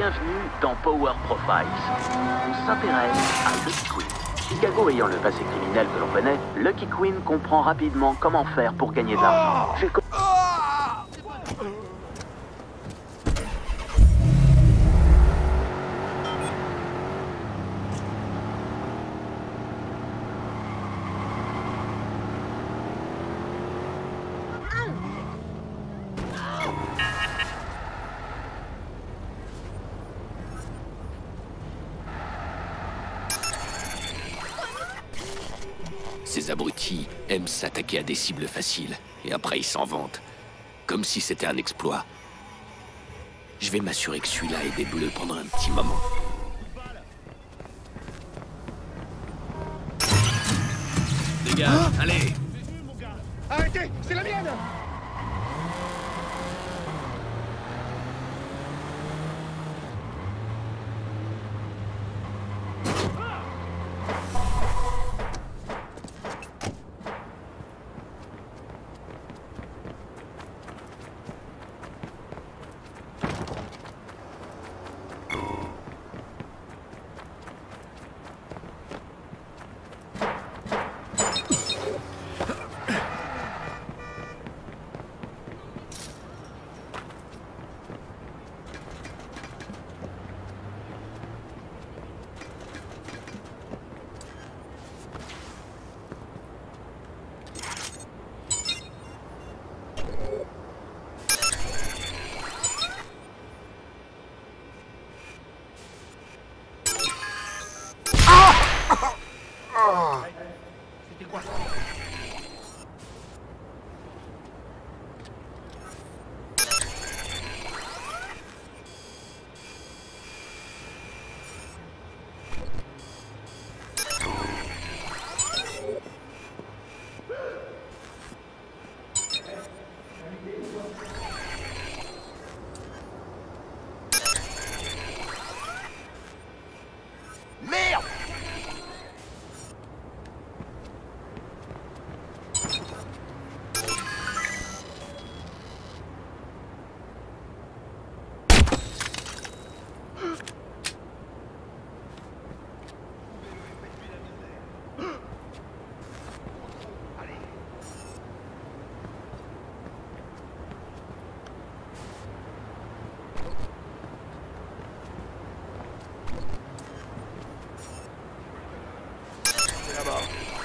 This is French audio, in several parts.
Bienvenue dans Power Profiles. On s'intéresse à Lucky Queen. Chicago ayant le passé criminel que l'on connaît, Lucky Queen comprend rapidement comment faire pour gagner de l'argent. Ces abrutis aiment s'attaquer à des cibles faciles, et après ils s'en vantent. Comme si c'était un exploit. Je vais m'assurer que celui-là est des bleus pendant un petit moment. Les gars, allez! Arrêtez! C'est la mienne! C'était quoi? Merde! Là-bas.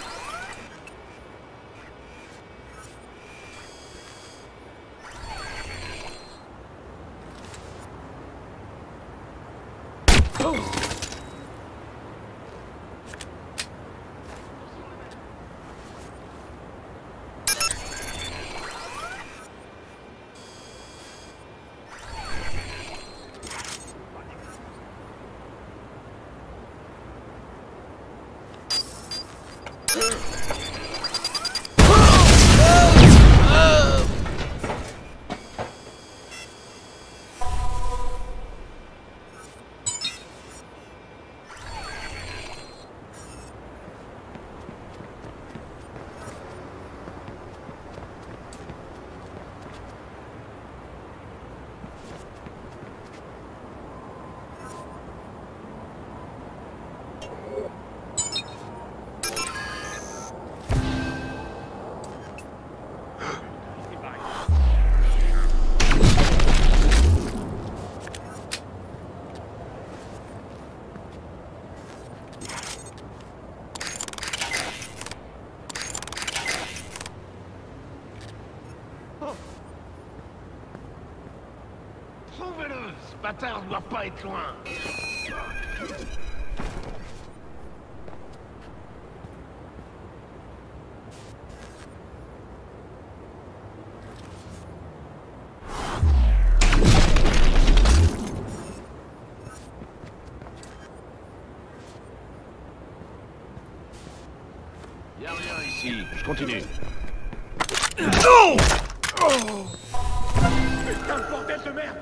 Trouvez-le! Ce bâtard doit pas être loin! Y'a rien ici, je continue. Non! Oh! Putain de bordel de merde!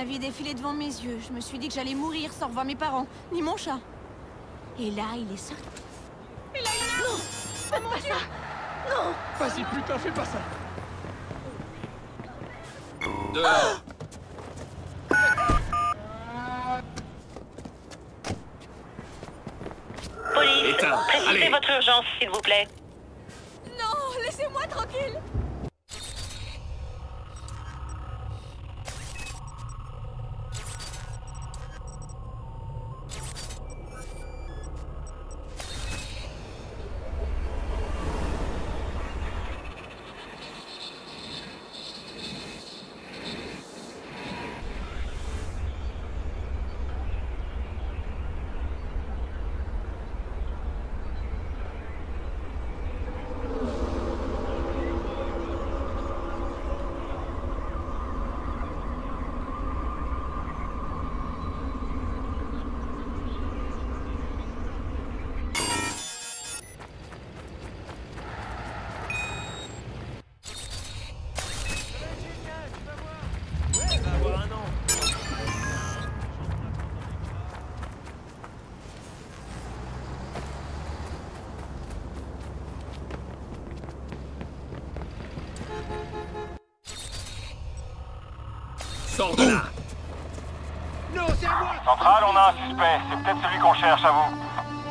la vie défiler devant mes yeux. Je me suis dit que j'allais mourir sans revoir mes parents, ni mon chat. Et là, il est sorti. Il a une arme. Non, faites pas ça. Non. Vas-y, putain, fais pas ça. Dehors. Police, Éteins, précisez allez. votre urgence, s'il vous plaît. Non, laissez-moi tranquille. Sors de là. Non, c'est à moi. Centrale, on a un suspect. C'est peut-être celui qu'on cherche, à vous.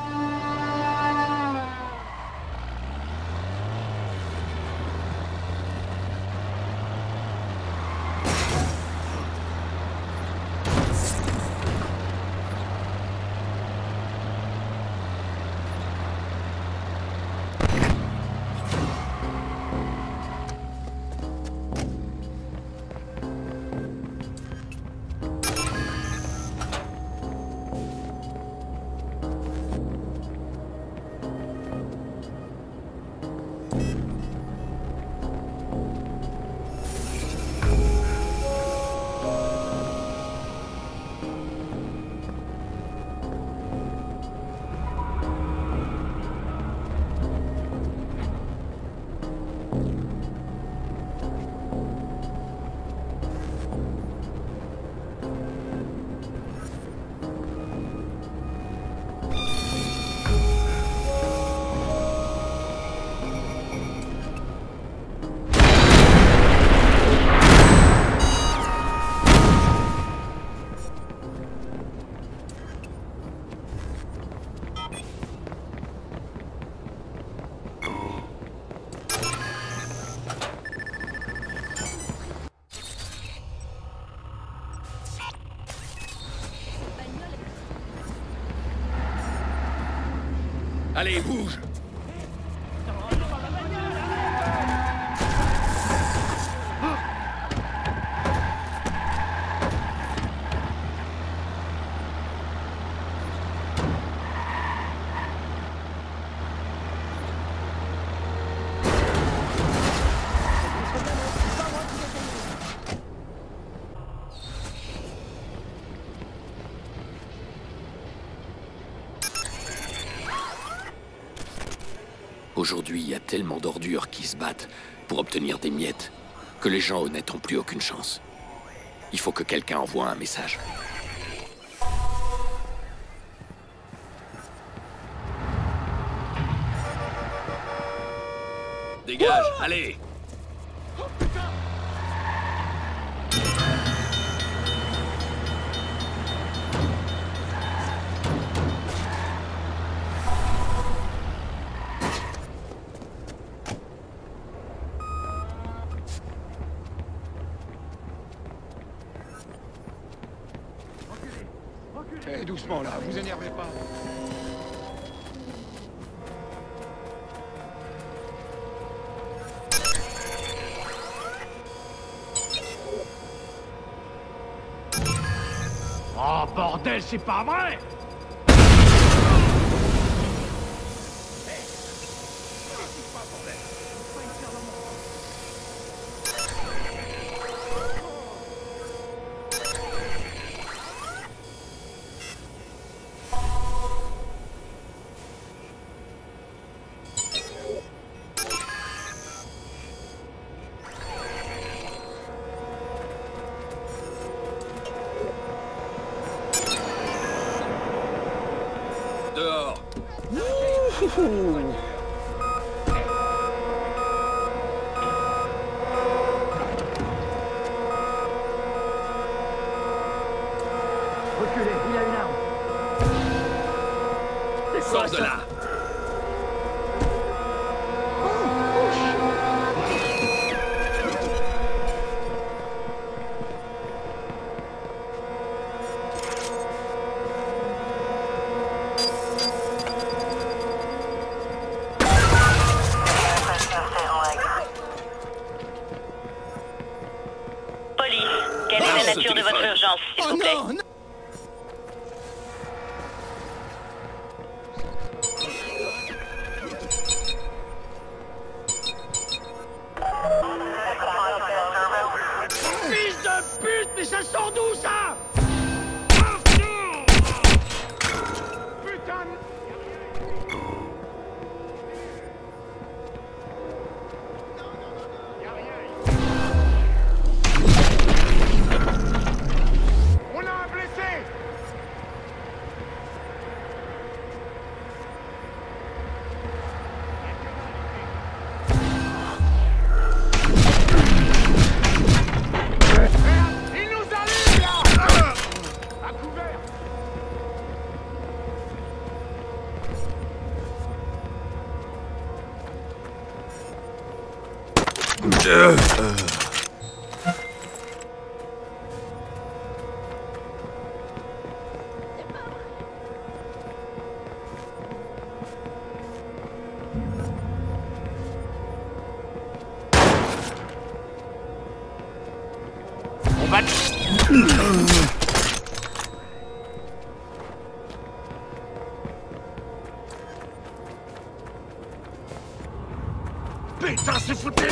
Allez, bouge. Aujourd'hui, il y a tellement d'ordures qui se battent pour obtenir des miettes que les gens honnêtes n'ont plus aucune chance. Il faut que quelqu'un envoie un message. Dégage, allez! Eh, doucement là, vous énervez pas. Oh bordel, c'est pas vrai! Reculez, il a une arme. C'est quoi, Sors de ça? là! Police, quelle est la nature de votre urgence, s'il vous plaît? non. Fils de pute, mais ça sort d'où, ça? Putain de... On a un blessé! Merde, il nous allume là! À couvert! Putain, c'est foutu!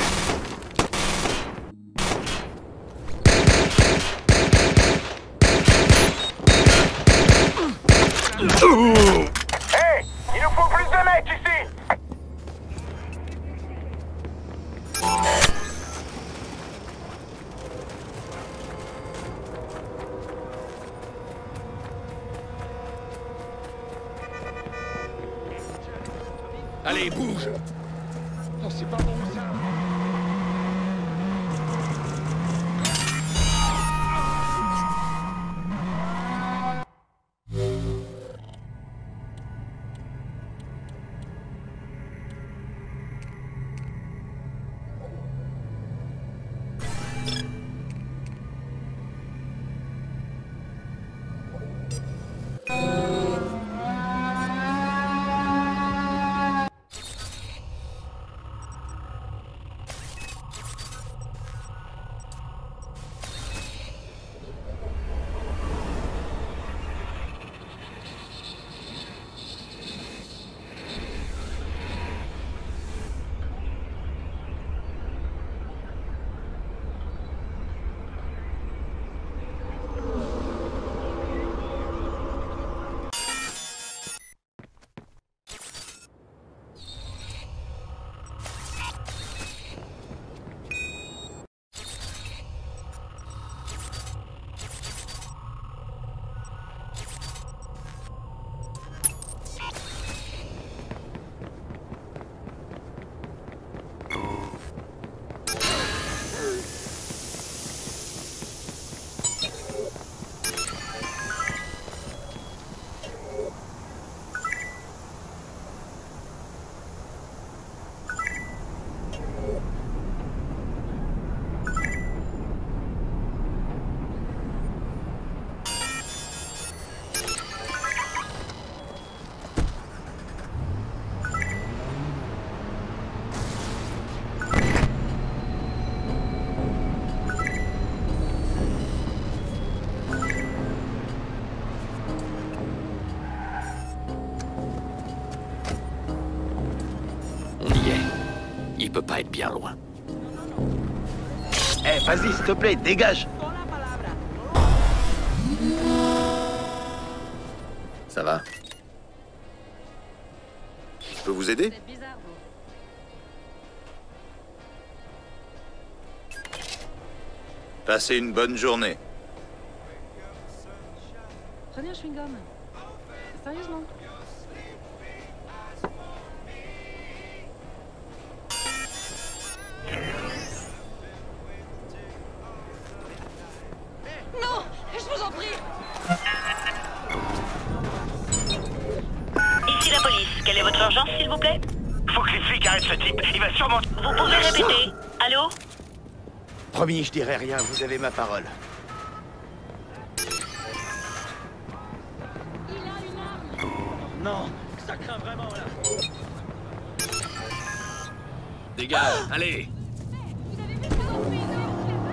Hey! Il nous faut plus de mecs ici! Allez, bouge! Oh, c'est pas bon, ça! Il peut pas être bien loin. Eh, vas-y, s'il te plaît, dégage. Ça va? Je peux vous aider? Passez une bonne journée. Prenez un chewing-gum. Sérieusement. je vous en prie. Ici la police. Quelle est votre urgence, s'il vous plaît? Faut que les flics arrêtent ce type. Il va sûrement... Vous pouvez répéter. Allô? Promis, je dirai rien, vous avez ma parole. Non, ça craint vraiment là. Dégage, allez. Vous avez vu ça au pays de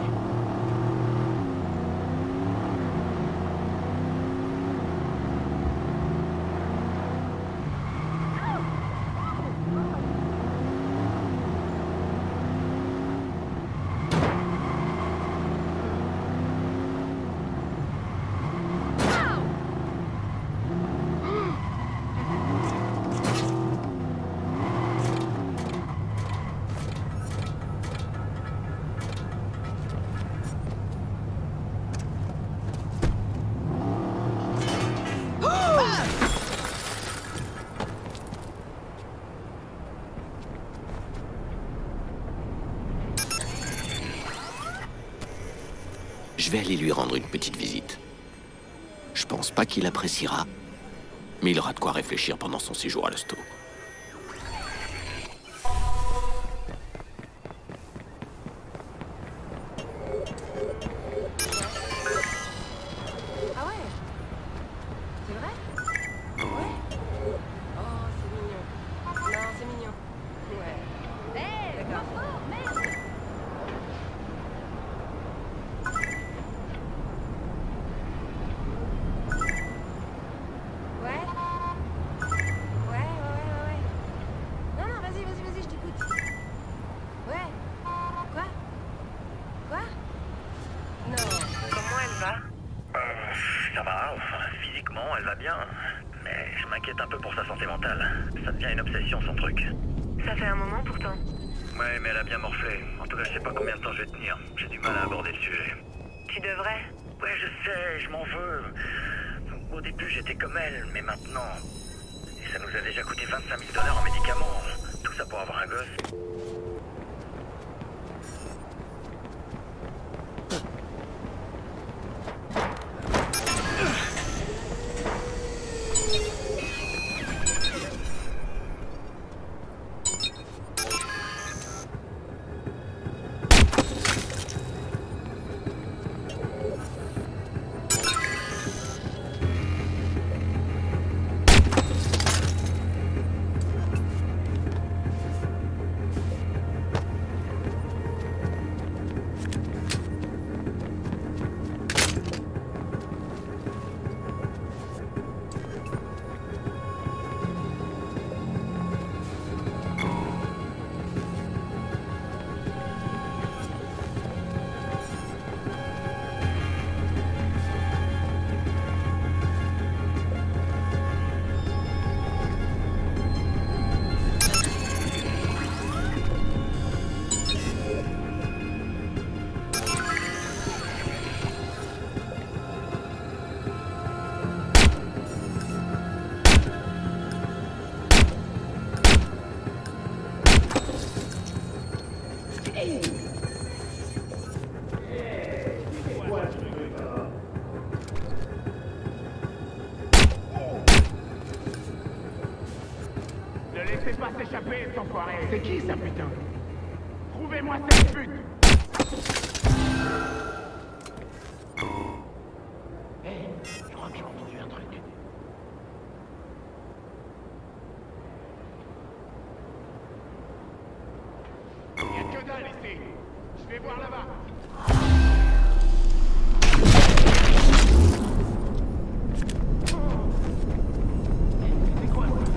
Je vais aller lui rendre une petite visite. Je pense pas qu'il appréciera, mais il aura de quoi réfléchir pendant son séjour à l'hosto. Ah ouais? C'est vrai? Ouais. Oh, c'est mignon. Non, c'est mignon. Ouais. Hé, d'accord. Merde! Ouais. Ouais. Non, vas-y, je t'écoute. Ouais. Quoi? Quoi? Non. Comment elle va? Ça va, enfin, physiquement, elle va bien. Mais je m'inquiète un peu pour sa santé mentale. Ça devient une obsession, son truc. Ça fait un moment pourtant. Ouais, mais elle a bien morflé. En tout cas, je sais pas combien de temps je vais tenir. J'ai du mal à aborder le sujet. Tu devrais. Ouais, je sais, je m'en veux. Au début, j'étais comme elle, mais maintenant... Et ça nous a déjà coûté 25 000 $ en médicaments. Tout ça pour avoir un gosse. Ne laissez pas s'échapper, cet enfoiré. C'est qui ça, putain? Trouvez-moi cette pute. Hé, je crois que j'ai entendu un truc. Y'a que dalle ici. Je vais voir là-bas. C'est quoi ça?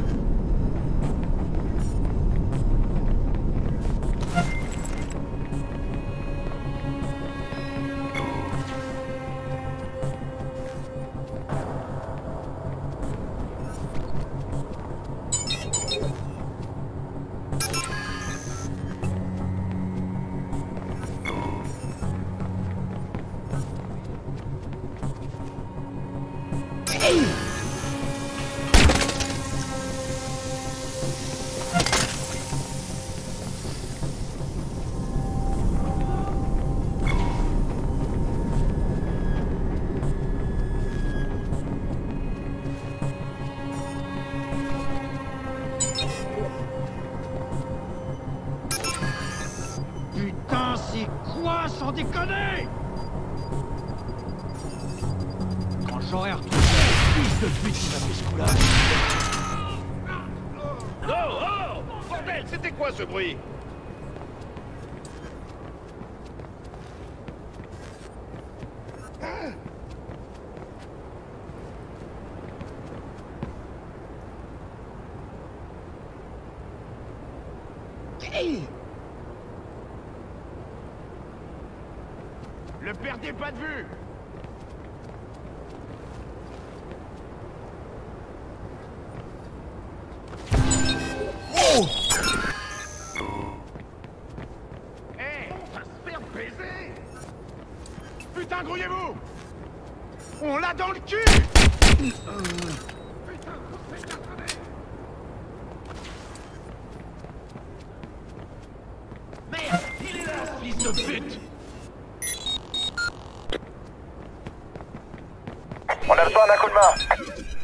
sans déconner! Quand j'aurai retrouvé le fils de pute qui m'a fait ce coup-là... Oh, oh! Bordel, c'était quoi ce bruit? Le perdez pas de vue! Hé, on va se faire baiser! Putain, grouillez-vous! On l'a dans le cul! Putain, attendez! Merde, il est là, ce fils de pute! On a besoin d'un coup de main.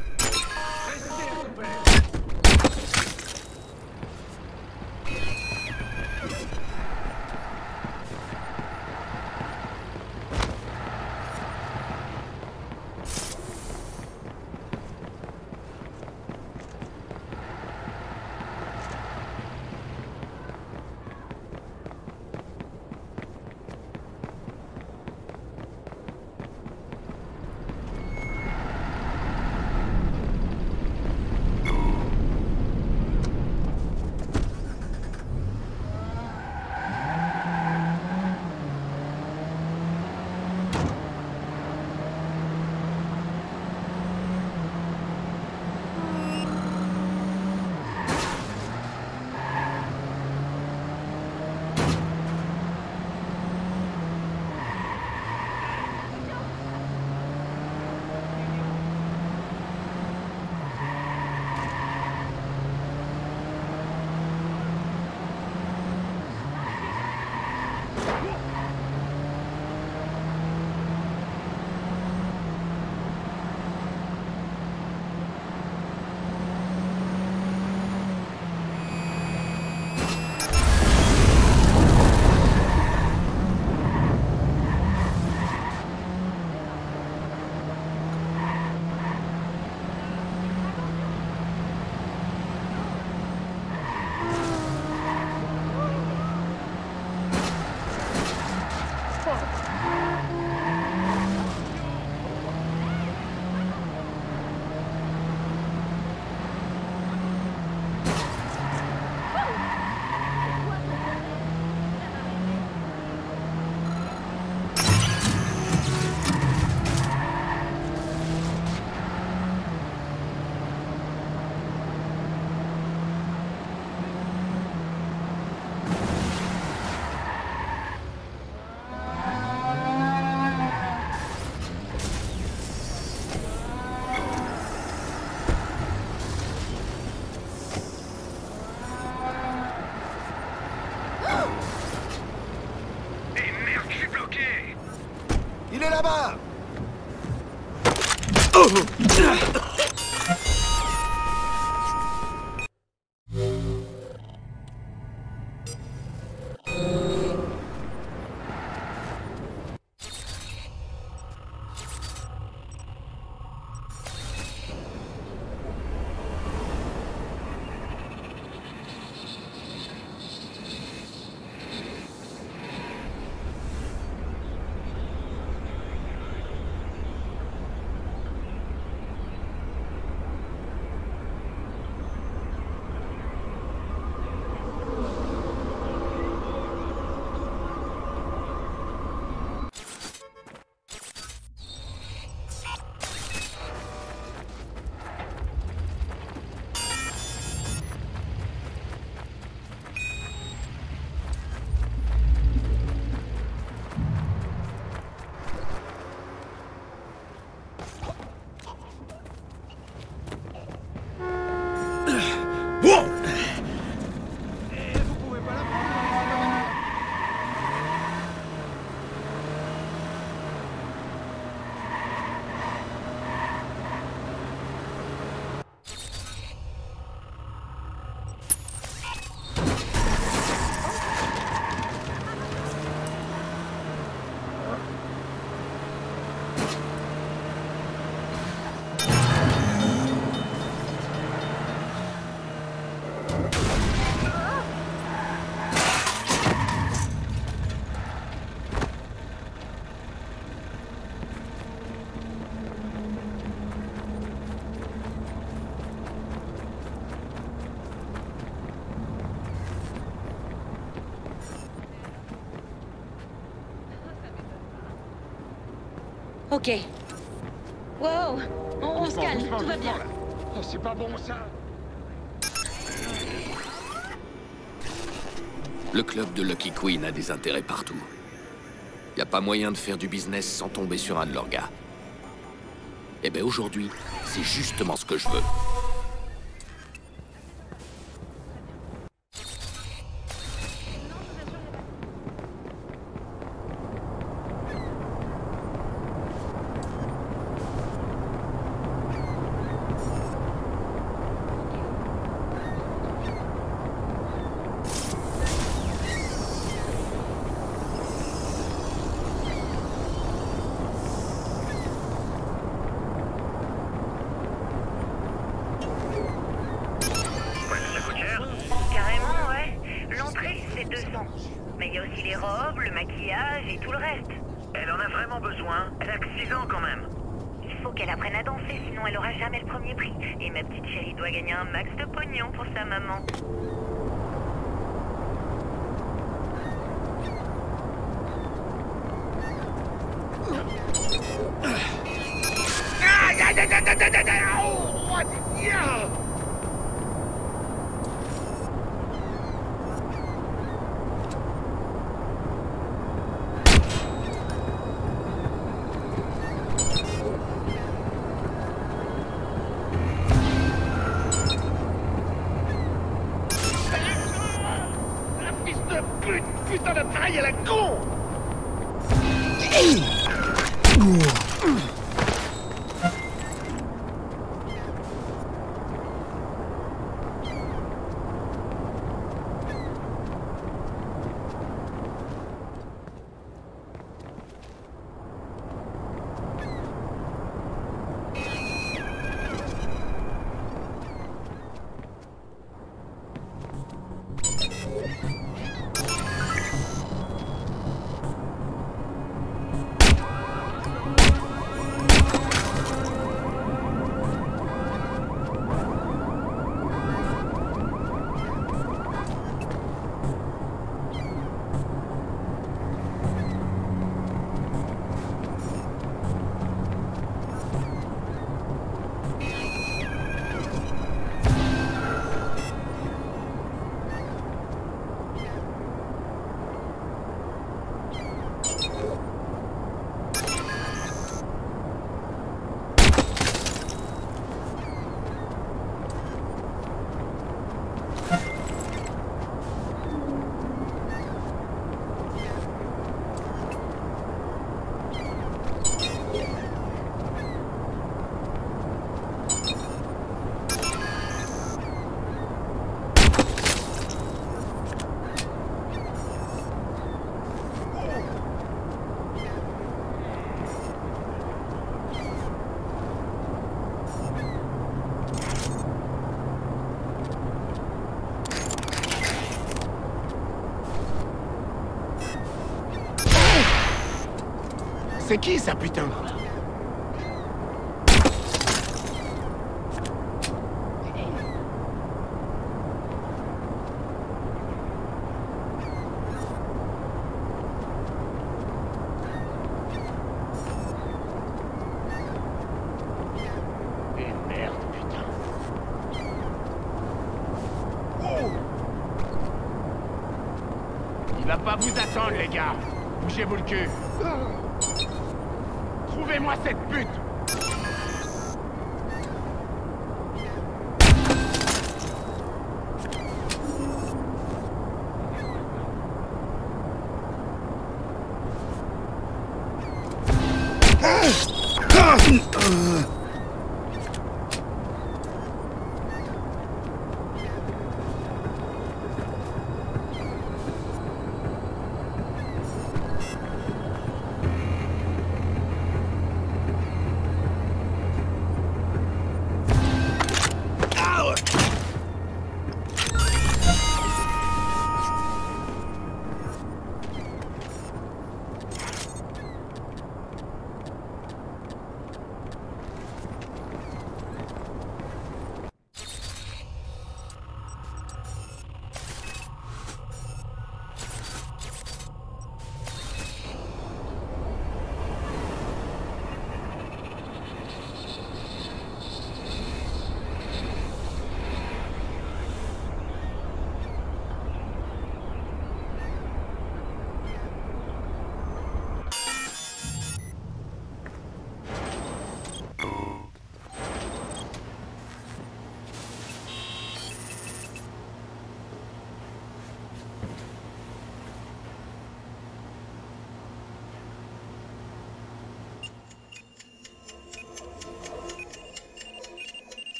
Il est là-bas! Ok. Wow, on se calme, Doucement, tout va doucement, bien. là. Oh, c'est pas bon, ça. Le club de Lucky Queen a des intérêts partout. Y a pas moyen de faire du business sans tomber sur un de leurs gars. Eh ben aujourd'hui, c'est justement ce que je veux. Ça coûte cher? Carrément, ouais. L'entrée, c'est 200. Mais il y a aussi les robes, le maquillage et tout le reste. Elle en a vraiment besoin. Elle a que 6 ans quand même. Il faut qu'elle apprenne à danser, sinon elle aura jamais le premier prix. Et ma petite chérie doit gagner un max de pognon pour sa maman. Aïe, aïe, aïe, aïe, aïe, aïe, aïe, aïe, oh, what? Yeah. La fils de pute! Putain d'appareil à la con! C'est qui ça, putain? Et merde, putain. Oh! Il va pas vous attendre, les gars. Bougez-vous le cul. Trouvez-moi cette pute!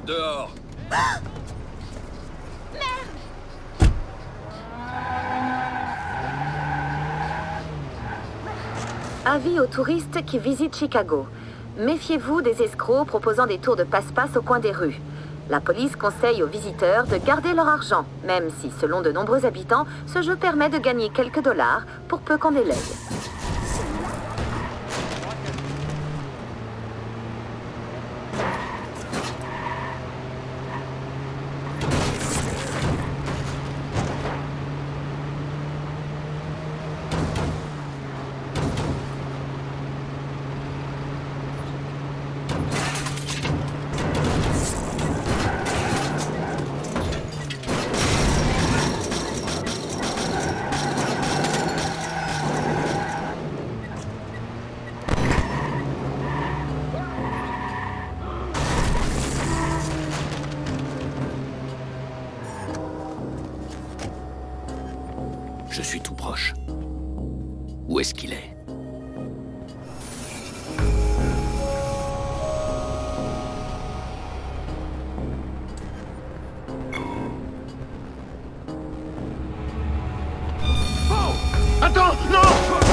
Dehors. Avis aux touristes qui visitent Chicago. Méfiez-vous des escrocs proposant des tours de passe-passe au coin des rues. La police conseille aux visiteurs de garder leur argent, même si, selon de nombreux habitants, ce jeu permet de gagner quelques dollars pour peu qu'on délaye. Je suis tout proche. Où est-ce qu'il est? Oh! Attends, non!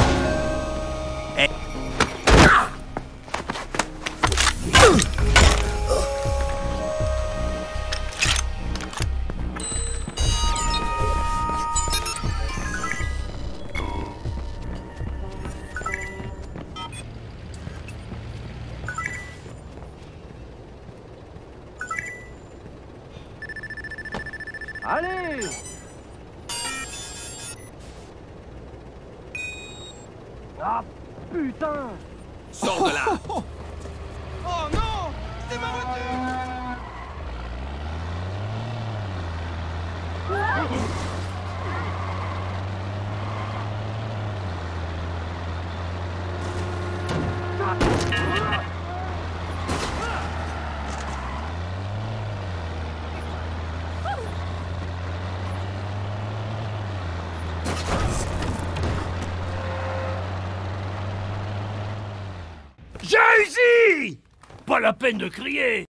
Allez! Ah, putain! Sors de là! Oh non! C'est ma voiture! J'ai réussi! Pas la peine de crier!